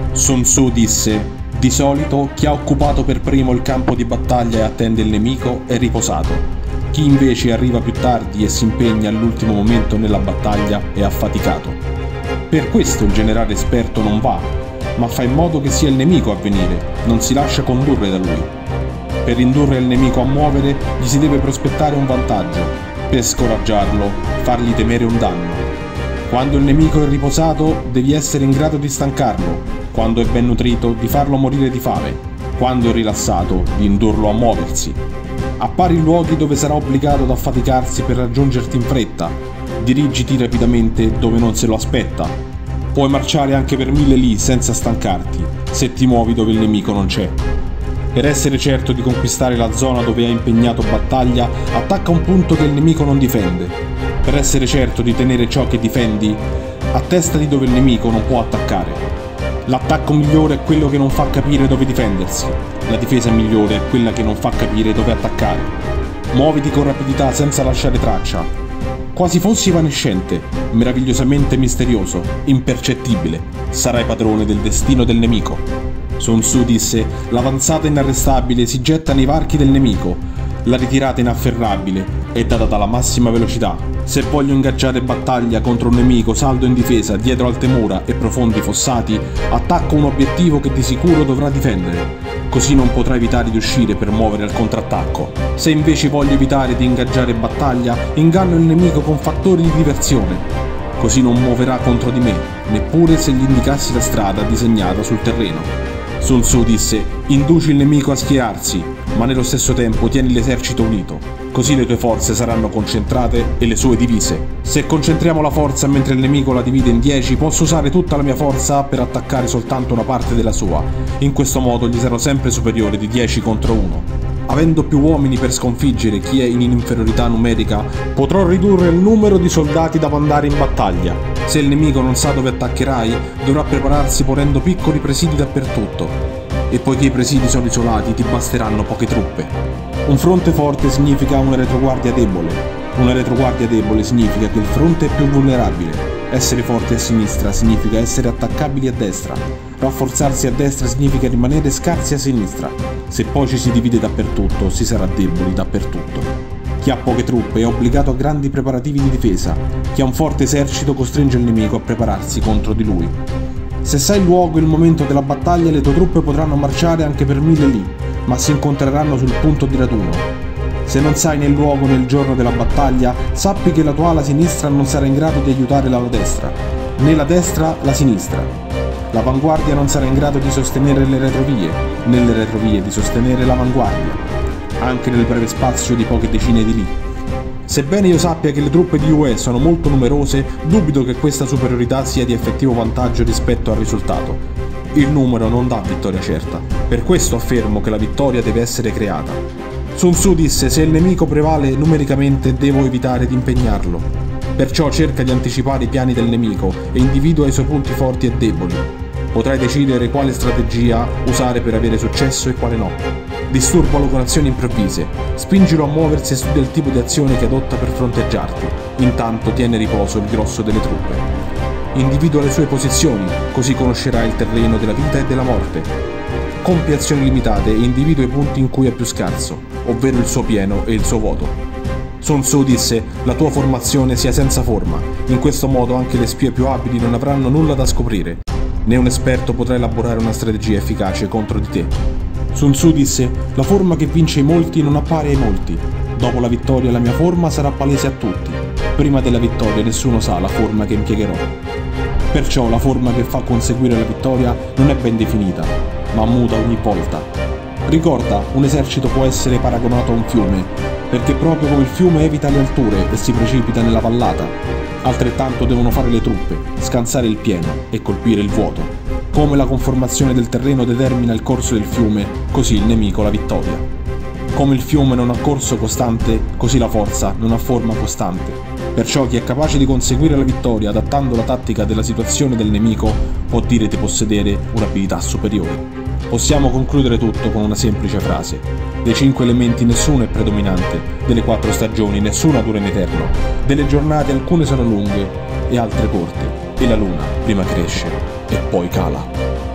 Sun Tzu disse: di solito chi ha occupato per primo il campo di battaglia e attende il nemico è riposato. Chi invece arriva più tardi e si impegna all'ultimo momento nella battaglia è affaticato. Per questo il generale esperto non va, ma fa in modo che sia il nemico a venire, non si lascia condurre da lui. Per indurre il nemico a muovere gli si deve prospettare un vantaggio, per scoraggiarlo, fargli temere un danno. Quando il nemico è riposato devi essere in grado di stancarlo, quando è ben nutrito di farlo morire di fame, quando è rilassato di indurlo a muoversi. Appari in luoghi dove sarà obbligato ad affaticarsi per raggiungerti in fretta, dirigiti rapidamente dove non se lo aspetta. Puoi marciare anche per 1000 li senza stancarti, se ti muovi dove il nemico non c'è. Per essere certo di conquistare la zona dove hai impegnato battaglia, attacca un punto che il nemico non difende. Per essere certo di tenere ciò che difendi, attestati dove il nemico non può attaccare. L'attacco migliore è quello che non fa capire dove difendersi. La difesa migliore è quella che non fa capire dove attaccare. Muoviti con rapidità senza lasciare traccia. Quasi fossi evanescente, meravigliosamente misterioso, impercettibile, sarai padrone del destino del nemico. Sun Tzu disse: l'avanzata inarrestabile si getta nei varchi del nemico, la ritirata inafferrabile è data dalla massima velocità. Se voglio ingaggiare battaglia contro un nemico saldo in difesa dietro alte mura e profondi fossati, attacco un obiettivo che di sicuro dovrà difendere. Così non potrà evitare di uscire per muovere al contrattacco. Se invece voglio evitare di ingaggiare battaglia, inganno il nemico con fattori di diversione. Così non muoverà contro di me, neppure se gli indicassi la strada disegnata sul terreno. Sun Tzu disse: induci il nemico a schierarsi, ma nello stesso tempo tieni l'esercito unito, così le tue forze saranno concentrate e le sue divise. Se concentriamo la forza mentre il nemico la divide in 10, posso usare tutta la mia forza per attaccare soltanto una parte della sua. In questo modo gli sarò sempre superiore di 10 contro 1. Avendo più uomini per sconfiggere chi è in inferiorità numerica, potrò ridurre il numero di soldati da mandare in battaglia. Se il nemico non sa dove attaccherai, dovrà prepararsi ponendo piccoli presidi dappertutto. E poiché i presidi sono isolati, ti basteranno poche truppe. Un fronte forte significa una retroguardia debole. Una retroguardia debole significa che il fronte è più vulnerabile. Essere forti a sinistra significa essere attaccabili a destra. Rafforzarsi a destra significa rimanere scarsi a sinistra. Se poi ci si divide dappertutto, si sarà deboli dappertutto. Chi ha poche truppe è obbligato a grandi preparativi di difesa. Chi ha un forte esercito costringe il nemico a prepararsi contro di lui. Se sai il luogo e il momento della battaglia, le tue truppe potranno marciare anche per 1000 li, ma si incontreranno sul punto di raduno. Se non sai né il luogo né il giorno della battaglia, sappi che la tua ala sinistra non sarà in grado di aiutare l'ala destra, né la destra la sinistra. L'avanguardia non sarà in grado di sostenere le retrovie, né le retrovie di sostenere l'avanguardia, anche nel breve spazio di poche decine di li. Sebbene io sappia che le truppe di UE sono molto numerose, dubito che questa superiorità sia di effettivo vantaggio rispetto al risultato. Il numero non dà vittoria certa, per questo affermo che la vittoria deve essere creata. Sun Tzu disse: se il nemico prevale numericamente devo evitare di impegnarlo. Perciò cerca di anticipare i piani del nemico e individua i suoi punti forti e deboli. Potrai decidere quale strategia usare per avere successo e quale no. Disturbalo con azioni improvvise, spingilo a muoversi e studia il tipo di azione che adotta per fronteggiarti. Intanto tiene a riposo il grosso delle truppe. Individua le sue posizioni, così conoscerai il terreno della vita e della morte. Compie azioni limitate e individua i punti in cui è più scarso, ovvero il suo pieno e il suo vuoto. Sun Tzu disse: la tua formazione sia senza forma, in questo modo anche le spie più abili non avranno nulla da scoprire, né un esperto potrà elaborare una strategia efficace contro di te. Sun Tzu disse: la forma che vince i molti non appare ai molti, dopo la vittoria la mia forma sarà palese a tutti, prima della vittoria nessuno sa la forma che impiegherò. Perciò la forma che fa conseguire la vittoria non è ben definita, ma muta ogni volta. Ricorda, un esercito può essere paragonato a un fiume, perché proprio come il fiume evita le alture e si precipita nella vallata, altrettanto devono fare le truppe, scansare il pieno e colpire il vuoto. Come la conformazione del terreno determina il corso del fiume, così il nemico la vittoria. Come il fiume non ha corso costante, così la forza non ha forma costante. Perciò chi è capace di conseguire la vittoria adattando la tattica della situazione del nemico può dire di possedere un'abilità superiore. Possiamo concludere tutto con una semplice frase: dei 5 elementi nessuno è predominante, delle 4 stagioni nessuna dura in eterno, delle giornate alcune sono lunghe e altre corte, e la luna prima cresce e poi cala.